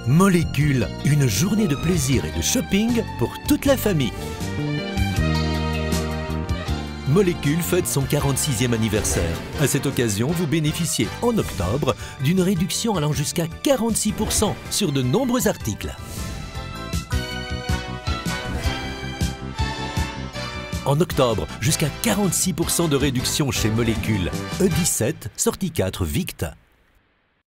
Molécule, une journée de plaisir et de shopping pour toute la famille. Molécule fête son 46e anniversaire. À cette occasion, vous bénéficiez en octobre d'une réduction allant jusqu'à 46% sur de nombreux articles. En octobre, jusqu'à 46% de réduction chez Molécule. E17, sortie 4 Vict.